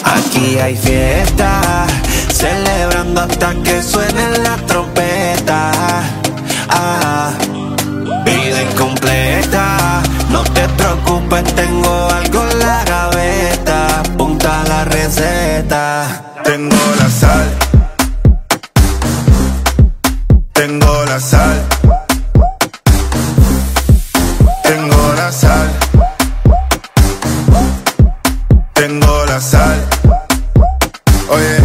Aquí hay fiesta, celebrando hasta que suenen las trompetas. Vida incompleta, no te preocupes, tengo algo en la gaveta. Punta la receta. Tengo la sal, tengo la sal, tengo la sal, tengo la sal. Oye,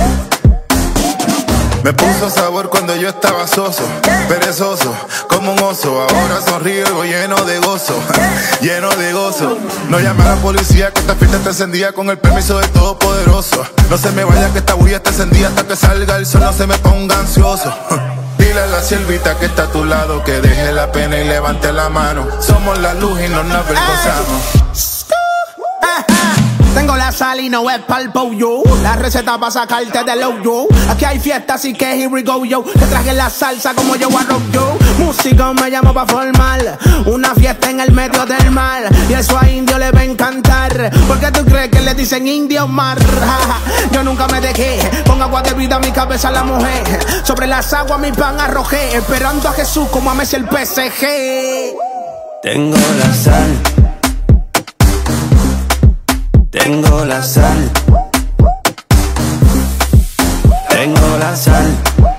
me puso sabor cuando yo estaba soso, perezoso, como un oso. Ahora sonrío lleno de gozo, lleno de gozo. No llame a la policía que esta fiesta está encendida con el permiso del Todopoderoso. No se me vaya que esta bulla está encendida hasta que salga el sol, no se me ponga ansioso. Dile a la siervita que está a tu lado que deje la pena y levante la mano. Somos la luz y no nos avergonzamos. Tengo la sal y no es pa'l pollo. La receta para sacarte del hoyo. Aquí hay fiesta, así que here we go yo. Te traje la salsa como yo arroz yo. Músico me llamo pa' formar una fiesta en el medio del mar. Y eso a indio le va a encantar. ¿Por qué tú crees que le dicen indio mar? Yo nunca me dejé. Con agua de vida mi cabeza a la mujer. Sobre las aguas mi pan arrojé. Esperando a Jesús como a Messi el PSG. Tengo la sal, tengo la sal, tengo la sal,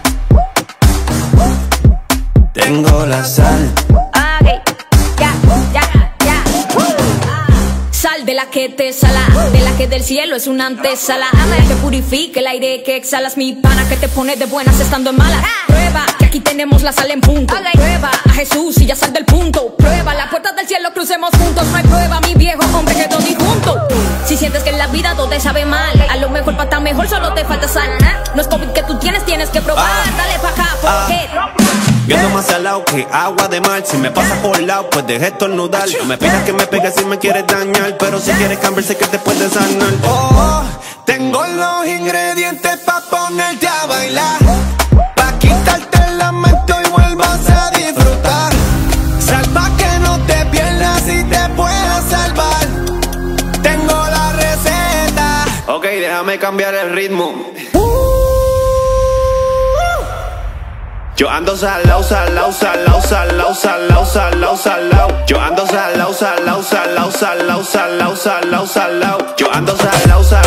tengo la sal. Okay, ya. Sal de la que te sala, de la que del cielo es una antesala. De la que purifica el aire que exhalas, mi pana que te pone de buenas estando en malas. Prueba que aquí tenemos la sal en punto. Prueba a Jesús y ya sal del punto. Prueba las puertas del cielo, crucemos juntos. No hay prueba, mi viejo hombre, que todo disjunto. Si sientes que en la vida todo te sabe mal, a lo mejor para estar mejor solo te falta sal. No es COVID que tú tienes que probar. Dale pa' acá, porque Viendo más salado que agua de mar. Si me pasas por el lado, pues deje estornudar. No me pidas que me pegues si me quieres dañar, pero si quieres cambiar sé que te puedes sanar. Oh, tengo los ingredientes pa' ponerte a bailar, pa' quitarte el lamento y vuelvas a disfrutar. Sal pa' que no te pierdas y te puedas salvar. Tengo la receta. Ok, déjame cambiar el ritmo. Yo ando salao, salao, salao, salao, salao, salao, salao. Yo ando salao, salao, salao, salao, salao, salao, salao. Yo ando salao, salao.